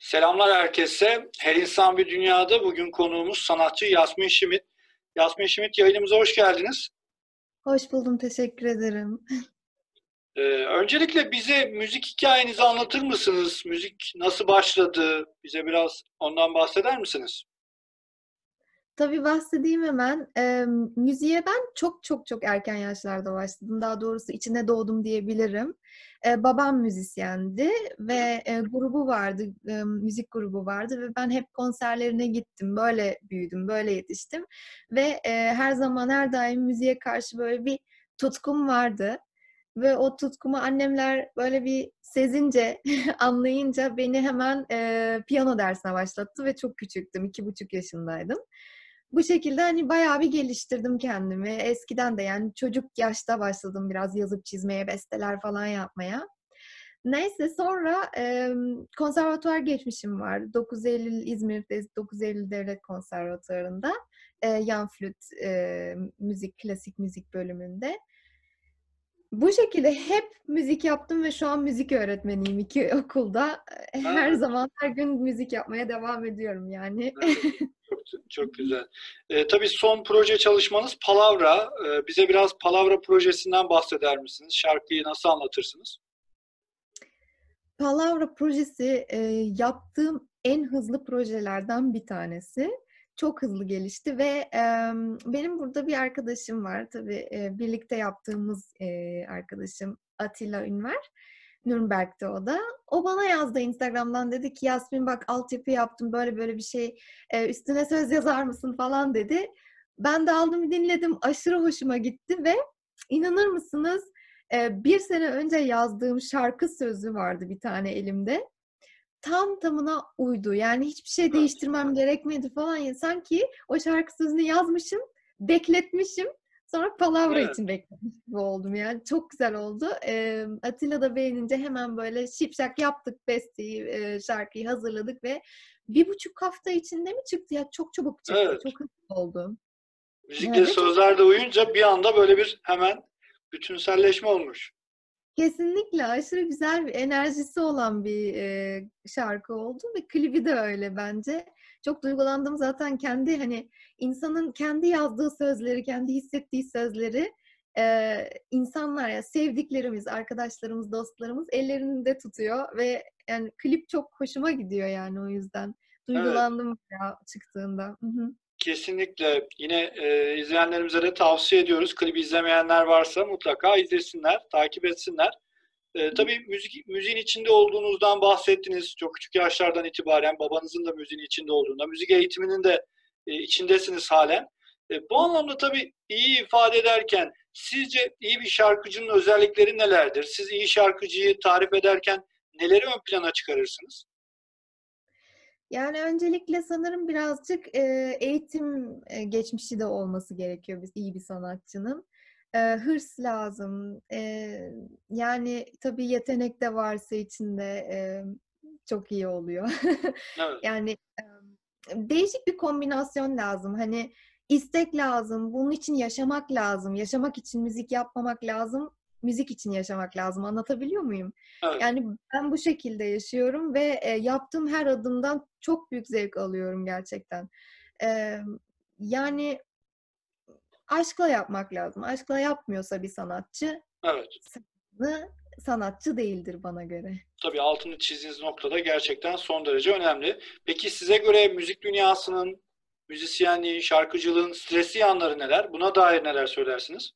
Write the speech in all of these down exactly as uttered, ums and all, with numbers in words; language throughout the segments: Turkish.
Selamlar herkese. Her insan bir dünyada bugün konuğumuz sanatçı Yasmin Şimit. Yasmin Şimit yayınımıza hoş geldiniz. Hoş buldum, teşekkür ederim. Ee, öncelikle bize müzik hikayenizi anlatır mısınız? Müzik nasıl başladı? Bize biraz ondan bahseder misiniz? Tabii bahsedeyim hemen. Eee, müziğe ben çok çok çok erken yaşlarda başladım. Daha doğrusu içine doğdum diyebilirim. Eee, babam müzisyendi Hı hı. ve e, grubu vardı, e, müzik grubu vardı ve ben hep konserlerine gittim. Böyle büyüdüm, böyle yetiştim ve e, her zaman her daim müziğe karşı böyle bir tutkum vardı. Ve o tutkumu annemler böyle bir sezince, anlayınca beni hemen e, piyano dersine başlattı ve çok küçüktüm, iki buçuk yaşındaydım. Bu şekilde hani bayağı bir geliştirdim kendimi. Eskiden de yani çocuk yaşta başladım biraz yazıp çizmeye, besteler falan yapmaya. Neyse sonra e, konservatuvar geçmişim var. dokuz Eylül İzmir'de dokuz Eylül Devlet Konservatuvarı'nda e, yan flüt e, müzik, klasik müzik bölümünde. Bu şekilde hep müzik yaptım ve şu an müzik öğretmeniyim iki okulda. Her Ha, zaman, her gün müzik yapmaya devam ediyorum yani. evet. Çok, çok güzel. Ee, tabii son proje çalışmanız Palavra. Ee, bize biraz Palavra projesinden bahseder misiniz? Şarkıyı nasıl anlatırsınız? Palavra projesi e, yaptığım en hızlı projelerden bir tanesi. Çok hızlı gelişti ve e, benim burada bir arkadaşım var. Tabii e, birlikte yaptığımız e, arkadaşım Atilla Ünver. Nürnberg'de o da. O bana yazdı Instagram'dan, dedi ki Yasmin bak altyapı yaptım, böyle böyle bir şey, e, üstüne söz yazar mısın falan dedi. Ben de aldım dinledim, aşırı hoşuma gitti ve inanır mısınız, e, bir sene önce yazdığım şarkı sözü vardı bir tane elimde. Tam tamına uydu. Yani hiçbir şey Evet. değiştirmem gerekmedi falan. Yani sanki o şarkı sözünü yazmışım, bekletmişim. Sonra palavra Evet. için beklemiş gibi oldum yani. Çok güzel oldu. Ee, Atilla da beğenince hemen böyle şipşak yaptık besteyi, e, şarkıyı hazırladık ve bir buçuk hafta içinde mi çıktı ya? Çok çabuk çıktı. Evet. Çok hızlı oldu. Müzikle Yani ve çok sözler de uyunca bir anda böyle bir hemen bütünselleşme olmuş. kesinlikle aşırı güzel bir enerjisi olan bir e, şarkı oldu ve klibi de öyle bence. Çok duygulandım zaten, kendi hani insanın kendi yazdığı sözleri, kendi hissettiği sözleri e, insanlar ya sevdiklerimiz, arkadaşlarımız, dostlarımız ellerinde tutuyor ve yani klip çok hoşuma gidiyor yani o yüzden. Evet. Duygulandım ya çıktığında. Hı hı. Kesinlikle. Yine e, izleyenlerimize de tavsiye ediyoruz. Klibi izlemeyenler varsa mutlaka izlesinler, takip etsinler. E, tabii müzik, müziğin içinde olduğunuzdan bahsettiniz. Çok küçük yaşlardan itibaren babanızın da müziğin içinde olduğunda, müzik eğitiminin de e, içindesiniz halen. E, bu anlamda tabii iyi ifade ederken sizce iyi bir şarkıcının özellikleri nelerdir? Siz iyi şarkıcıyı tarif ederken neleri ön plana çıkarırsınız? Yani öncelikle sanırım birazcık e, eğitim e, geçmişi de olması gerekiyor biz iyi bir sanatçının. E, hırs lazım. E, yani tabii yetenek de varsa içinde e, çok iyi oluyor. Evet, Yani e, değişik bir kombinasyon lazım. Hani istek lazım. Bunun için yaşamak lazım. Yaşamak için müzik yapmamak lazım. Müzik için yaşamak lazım. Anlatabiliyor muyum? evet, Yani ben bu şekilde yaşıyorum ve e, yaptığım her adımdan çok büyük zevk alıyorum gerçekten. E, yani aşkla yapmak lazım. Aşkla yapmıyorsa bir sanatçı, evet. sanatçı sanatçı değildir bana göre. Tabii altını çizdiğiniz noktada gerçekten son derece önemli. Peki size göre müzik dünyasının, müzisyenliğin, şarkıcılığın stresli yanları neler? Buna dair neler söylersiniz?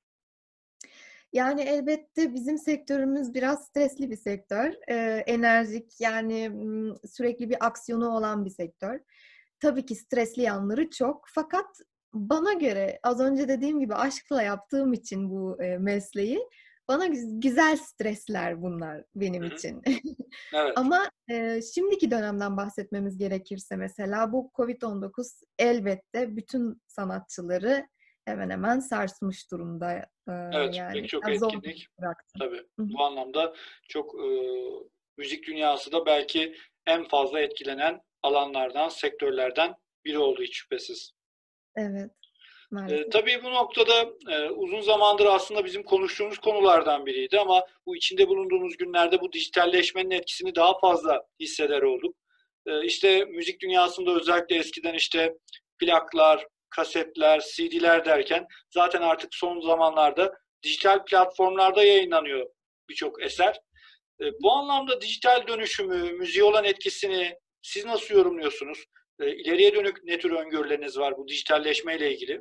Yani elbette bizim sektörümüz biraz stresli bir sektör. Ee, enerjik, yani m, sürekli bir aksiyonu olan bir sektör. Tabii ki stresli yanları çok. Fakat bana göre az önce dediğim gibi aşkla yaptığım için bu e, mesleği, bana güz- güzel stresler bunlar benim Hı hı. için. Evet, Ama e, şimdiki dönemden bahsetmemiz gerekirse mesela bu kovid on dokuz elbette bütün sanatçıları hemen hemen sarsmış durumda. Ee, evet. Pek yani çok biraz zor etkinlik bıraktı. tabii. Hı hı. Bu anlamda çok e, müzik dünyası da belki en fazla etkilenen alanlardan, sektörlerden biri oldu hiç şüphesiz. Evet, E, maalesef. tabii bu noktada e, uzun zamandır aslında bizim konuştuğumuz konulardan biriydi ama bu içinde bulunduğumuz günlerde bu dijitalleşmenin etkisini daha fazla hisseder olduk. E, işte müzik dünyasında özellikle eskiden işte plaklar, kasetler, C D'ler derken zaten artık son zamanlarda dijital platformlarda yayınlanıyor birçok eser. E, bu anlamda dijital dönüşümü, müziğe olan etkisini siz nasıl yorumluyorsunuz? E, ileriye dönük ne tür öngörüleriniz var bu dijitalleşmeyle ilgili?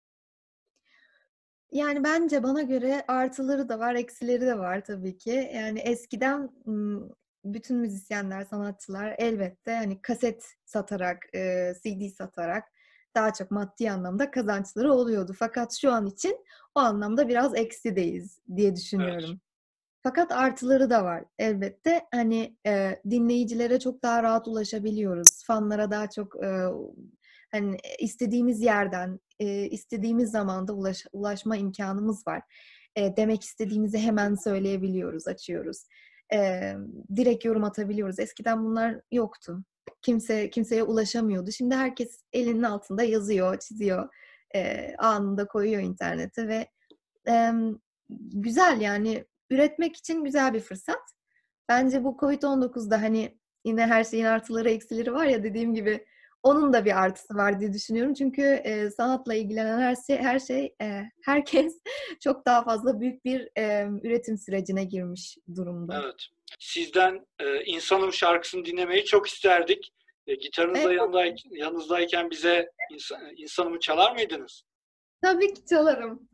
Yani bence bana göre artıları da var, eksileri de var tabii ki. Yani eskiden bütün müzisyenler, sanatçılar elbette hani kaset satarak, C D satarak daha çok maddi anlamda kazançları oluyordu. Fakat şu an için o anlamda biraz eksideyiz diye Evet. düşünüyorum. Fakat artıları da var elbette. Hani e, dinleyicilere çok daha rahat ulaşabiliyoruz. Fanlara daha çok e, hani istediğimiz yerden, e, istediğimiz zamanda ulaş, ulaşma imkanımız var. E, demek istediğimizi hemen söyleyebiliyoruz, açıyoruz. E, direkt yorum atabiliyoruz. Eskiden bunlar yoktu. Kimse kimseye ulaşamıyordu. Şimdi herkes elinin altında yazıyor, çiziyor, e, anında koyuyor internete ve e, güzel yani üretmek için güzel bir fırsat. Bence bu kovid on dokuzda hani yine her şeyin artıları eksileri var ya dediğim gibi onun da bir artısı var diye düşünüyorum. Çünkü e, sanatla ilgilenen her şey, her şey e, herkes çok daha fazla büyük bir e, üretim sürecine girmiş durumda. Evet. Sizden e, İnsanım şarkısını dinlemeyi çok isterdik. E, gitarınızla Evet, yanında, yanınızdayken bize insan, İnsanım'ı çalar mıydınız? tabii ki çalarım.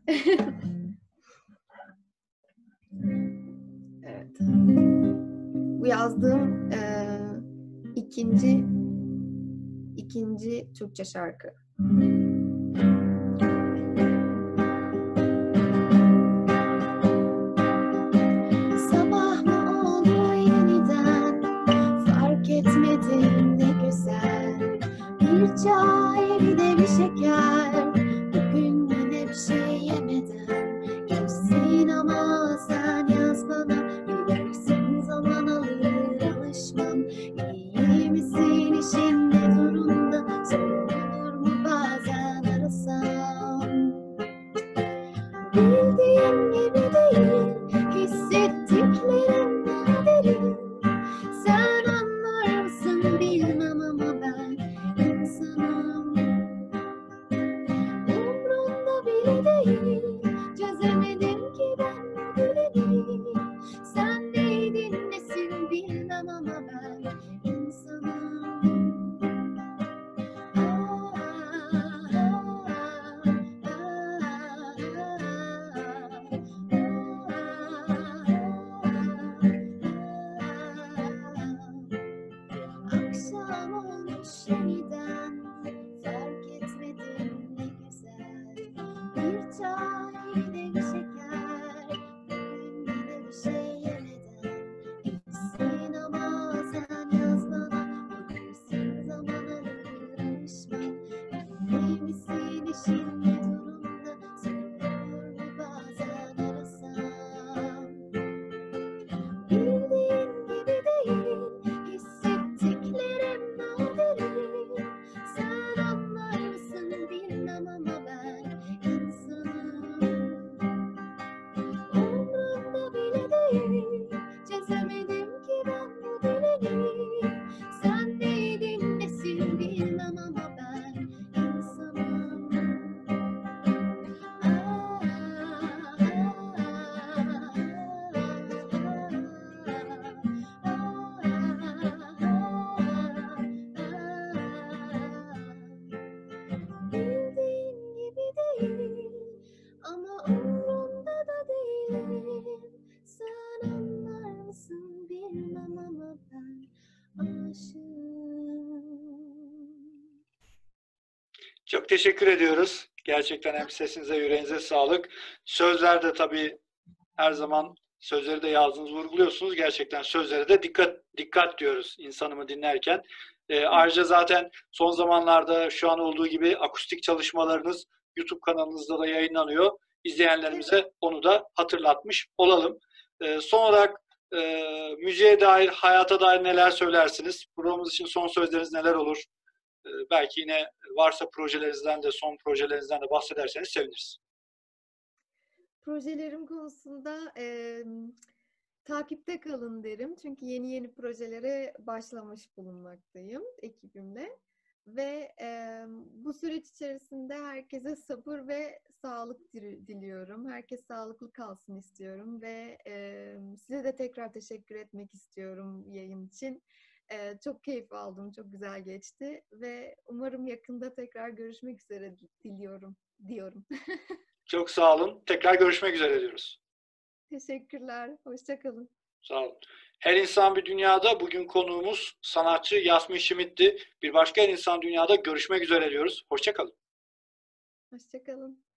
Evet. Bu yazdığım e, ikinci ikinci Türkçe şarkı. Sabah mı oldu yeniden, fark etmedim ne güzel. Bir çay bir de bir şeker, bugün yine bir şey yemeden. Geçsin ama sen yaz bana, bilirsin zaman alır alışmam. İyi misin, işin ne durumda, sorulur mu bazen arasam. Bildiğin gibi değil, hissettiklerim daha derin. Sen anlar mısın bilmem ama ben insanım. Umrunda bile değil, çözemedim ki ben bu dilini. Sen neydin nesin bilmem ama ben insanım. Akşam olmuş yeniden, fark etmedim ne güzel. Bir çay bir de bir şeker, bugün yine bir şey yemeden. Gitsin ama sen yaz bana, bilirsin zaman alır alışmam. İyi misin, işin ne durumda, sorulur mu bazen arasam. Bildiğin gibi değil, hissettiklerim daha derin. Sen anlar mısın bilmem ama ben insanım. Umrunda bile değil, çözemedim ki ben bu dilini. Sen neydin nesin bilmem ama ben insanım. Bildiğin gibi değil ama umrumda da değilim. Sen anlar mısın bilmem ama ben aşığım. Çok teşekkür ediyoruz. Gerçekten hem sesinize, yüreğinize sağlık. Sözler de tabii her zaman sözleri de yazdığınız vurguluyorsunuz. Gerçekten sözlere de dikkat dikkat diyoruz insanımı dinlerken. E, ayrıca zaten son zamanlarda şu an olduğu gibi akustik çalışmalarınız YouTube kanalınızda da yayınlanıyor. İzleyenlerimize onu da hatırlatmış olalım. E, son olarak e, müziğe dair, hayata dair neler söylersiniz? Programımız için son sözleriniz neler olur? E, belki yine varsa projelerinizden de, son projelerinizden de bahsederseniz seviniriz. Projelerim konusunda e, Takipte kalın derim. Çünkü yeni yeni projelere başlamış bulunmaktayım ekibimle. Ve e, bu süreç içerisinde herkese sabır ve sağlık diliyorum. Herkes sağlıklı kalsın istiyorum ve e, size de tekrar teşekkür etmek istiyorum yayın için. E, çok keyif aldım, çok güzel geçti ve umarım yakında tekrar görüşmek üzere diliyorum, diyorum. Çok sağ olun. Tekrar görüşmek üzere diyoruz. Teşekkürler, hoşça kalın. Sağ olun. Her İnsan Bir Dünyada bugün konuğumuz sanatçı Yasmin Schmidt'ti. Bir başka Her İnsan Dünyada görüşmek üzere diyoruz. Hoşça kalın. Hoşça kalın.